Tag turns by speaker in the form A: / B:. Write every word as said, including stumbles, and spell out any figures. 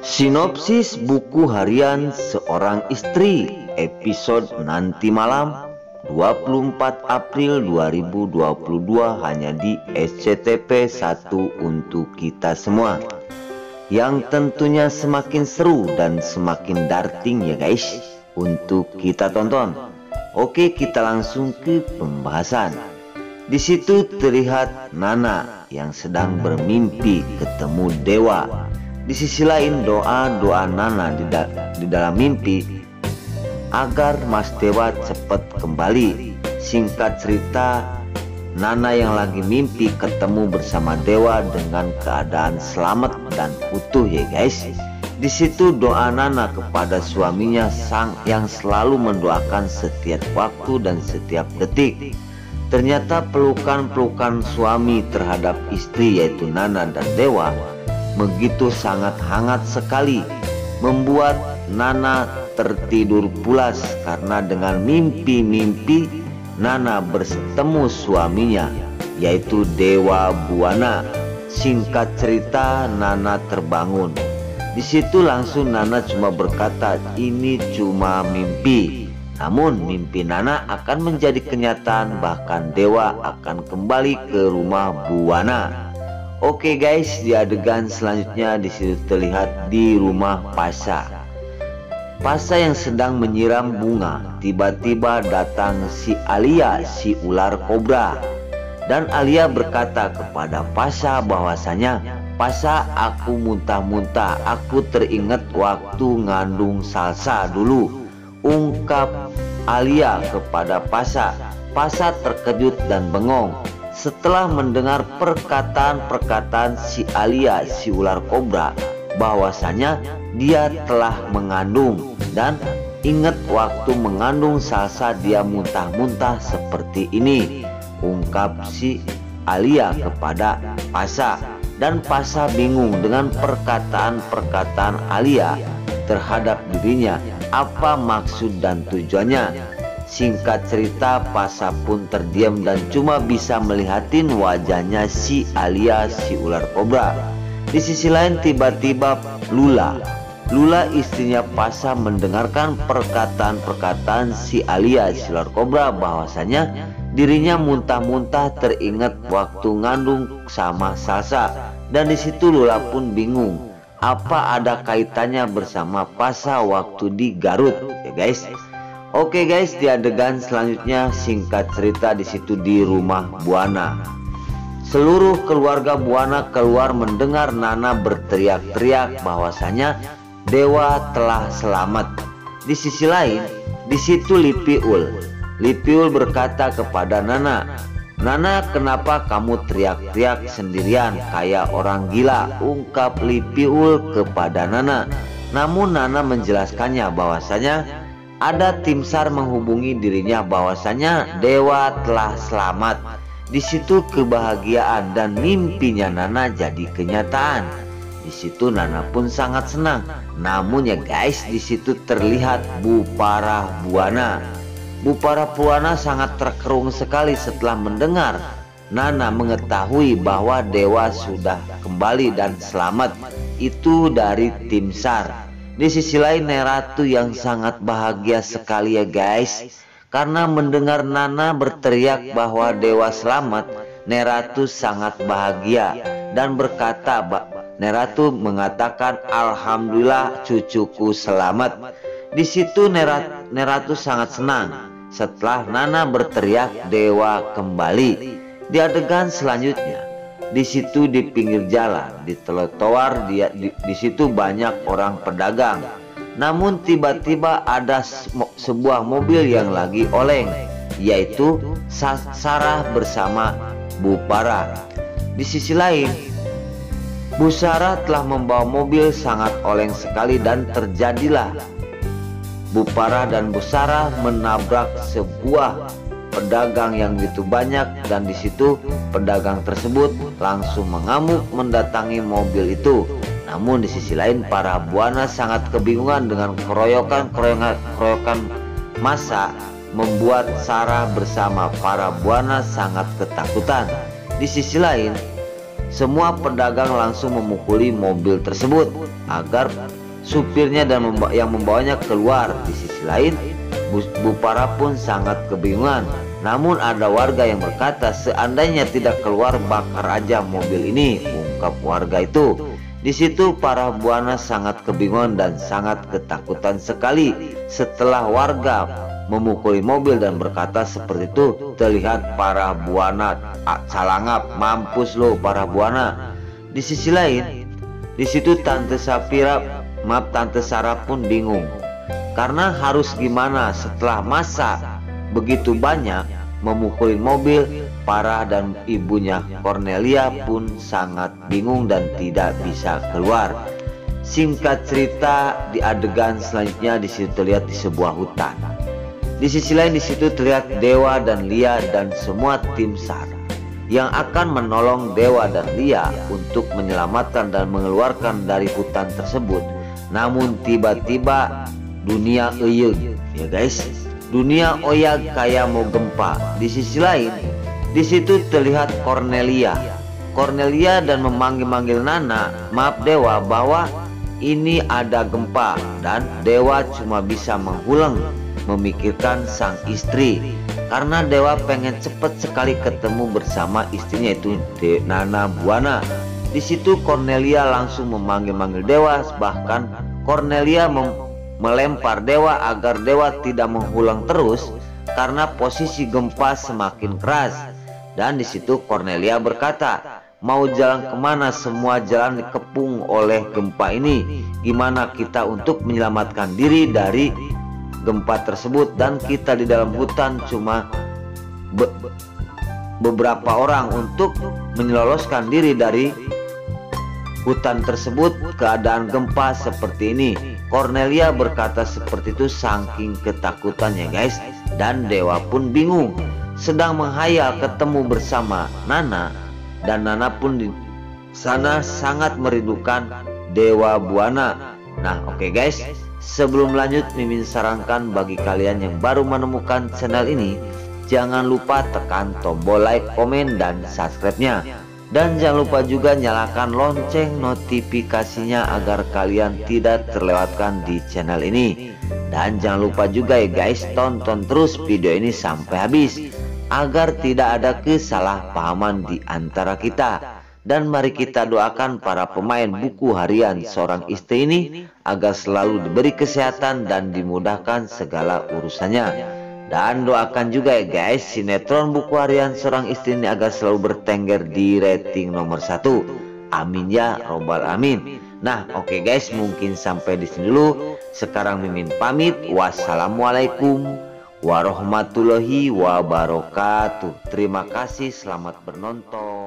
A: Sinopsis buku harian seorang istri, episode nanti malam dua puluh empat April dua ribu dua puluh dua, hanya di S C T P satu untuk kita semua, yang tentunya semakin seru dan semakin darting ya guys untuk kita tonton. Oke, kita langsung ke pembahasan. Di situ terlihat Nana yang sedang bermimpi ketemu dewa. Di sisi lain doa-doa Nana di, da di dalam mimpi agar Mas Dewa cepat kembali. Singkat cerita, Nana yang lagi mimpi ketemu bersama dewa dengan keadaan selamat dan utuh ya guys. Di situ doa Nana kepada suaminya sang yang selalu mendoakan setiap waktu dan setiap detik. Ternyata pelukan-pelukan suami terhadap istri yaitu Nana dan dewa begitu sangat hangat sekali, membuat Nana tertidur pulas karena dengan mimpi-mimpi Nana bertemu suaminya yaitu Dewa Buana. Singkat cerita, Nana terbangun. Di situ langsung Nana cuma berkata, ini cuma mimpi. Namun mimpi Nana akan menjadi kenyataan, bahkan dewa akan kembali ke rumah Buana. Oke guys, di adegan selanjutnya di situ terlihat di rumah Pasha. Pasha yang sedang menyiram bunga, tiba-tiba datang si Alia, si ular kobra. Dan Alia berkata kepada Pasha bahwasanya, Pasha, aku muntah-muntah, aku teringat waktu ngandung Salsa dulu, ungkap Alia kepada Pasha. Pasha terkejut dan bengong setelah mendengar perkataan-perkataan si Alia, si ular kobra, bahwasanya dia telah mengandung dan ingat waktu mengandung Salsa dia muntah-muntah seperti ini, ungkap si Alia kepada Pasha. Dan Pasha bingung dengan perkataan-perkataan Alia terhadap dirinya, apa maksud dan tujuannya. Singkat cerita, Pasha pun terdiam dan cuma bisa melihatin wajahnya si Alia, si ular kobra. Di sisi lain tiba-tiba Lula Lula istrinya Pasha mendengarkan perkataan-perkataan si Alia, si ular kobra, bahwasanya dirinya muntah-muntah teringat waktu ngandung sama Salsa. Dan di situ Lula pun bingung, apa ada kaitannya bersama Pasha waktu di Garut ya guys. Oke guys, di adegan selanjutnya singkat cerita di situ di rumah Buana. Seluruh keluarga Buana keluar mendengar Nana berteriak-teriak bahwasanya dewa telah selamat. Di sisi lain, di situ Lipiul. Lipiul berkata kepada Nana, Nana, kenapa kamu teriak-teriak sendirian kayak orang gila, ungkap Lipiul kepada Nana. Namun Nana menjelaskannya bahwasanya ada tim SAR menghubungi dirinya bahwasanya dewa telah selamat. Di situ kebahagiaan dan mimpinya Nana jadi kenyataan. Di situ Nana pun sangat senang. Namun ya guys, di situ terlihat Bupara Buana. Bupara Buana sangat terkerung sekali setelah mendengar Nana mengetahui bahwa dewa sudah kembali dan selamat itu dari tim SAR. Di sisi lain Neratu yang sangat bahagia sekali ya guys, karena mendengar Nana berteriak bahwa dewa selamat. Neratu sangat bahagia dan berkata, Neratu mengatakan, alhamdulillah cucuku selamat. Di situ Neratu, Neratu sangat senang setelah Nana berteriak dewa kembali. Di adegan selanjutnya, di situ di pinggir jalan, di trotoar dia di, di situ banyak orang pedagang. Namun tiba-tiba ada sebuah mobil yang lagi oleng, yaitu Sarah bersama Bupara. Di sisi lain, Bu Sarah telah membawa mobil sangat oleng sekali dan terjadilah Bupara dan Bu Sarah menabrak sebuah pedagang yang begitu banyak, dan di situ pedagang tersebut langsung mengamuk mendatangi mobil itu. Namun di sisi lain para Buana sangat kebingungan dengan keroyokan-keroyokan massa, membuat Sarah bersama para Buana sangat ketakutan. Di sisi lain, semua pedagang langsung memukuli mobil tersebut. agar supirnya dan memba yang membawanya keluar. Di sisi lain, Bu, Bu Para pun sangat kebingungan. Namun ada warga yang berkata, seandainya tidak keluar, bakar aja mobil ini, ungkap warga itu. Di situ para buana sangat kebingungan dan sangat ketakutan sekali. Setelah warga memukuli mobil dan berkata seperti itu, terlihat para buana salangap, mampus lo para buana. Di sisi lain, di situ Tante Safira, maaf Tante Sarah pun bingung karena harus gimana setelah masa begitu banyak memukuli mobil. Para dan ibunya Cornelia pun sangat bingung dan tidak bisa keluar. Singkat cerita, di adegan selanjutnya di situ terlihat di sebuah hutan. Di sisi lain di situ terlihat Dewa dan Lia dan semua tim SAR yang akan menolong Dewa dan Lia untuk menyelamatkan dan mengeluarkan dari hutan tersebut. Namun tiba-tiba dunia eyeg, ya guys, dunia oyag kayak mau gempa. Di sisi lain, di situ terlihat Cornelia. Cornelia dan memanggil-manggil Nana, maaf Dewa, bahwa ini ada gempa dan Dewa cuma bisa menghulang memikirkan sang istri karena Dewa pengen cepet sekali ketemu bersama istrinya itu Nana Buana. Di situ Cornelia langsung memanggil-manggil Dewa, bahkan Cornelia melempar Dewa agar Dewa tidak menghulang terus karena posisi gempa semakin keras. Dan di situ Cornelia berkata, mau jalan kemana, semua jalan dikepung oleh gempa ini. Gimana kita untuk menyelamatkan diri dari gempa tersebut, dan kita di dalam hutan cuma be beberapa orang untuk menyeloloskan diri dari hutan tersebut. Keadaan gempa seperti ini. Cornelia berkata seperti itu saking ketakutannya guys. Dan Dewa pun bingung, sedang menghayal ketemu bersama Nana, dan Nana pun di sana sangat merindukan Dewa Buana. Nah oke okay guys, sebelum lanjut Mimin sarankan bagi kalian yang baru menemukan channel ini, jangan lupa tekan tombol like, komen, dan subscribe-nya. Dan jangan lupa juga nyalakan lonceng notifikasinya agar kalian tidak terlewatkan di channel ini. Dan jangan lupa juga ya guys, tonton terus video ini sampai habis agar tidak ada kesalahpahaman di antara kita. Dan mari kita doakan para pemain buku harian seorang istri ini agar selalu diberi kesehatan dan dimudahkan segala urusannya. Dan doakan juga ya guys, sinetron buku harian seorang istri ini agar selalu bertengger di rating nomor satu. Amin ya robbal amin. Nah oke okay guys, mungkin sampai di sini dulu. Sekarang Mimin pamit. Wassalamualaikum warahmatullahi wabarakatuh. Terima kasih, selamat menonton.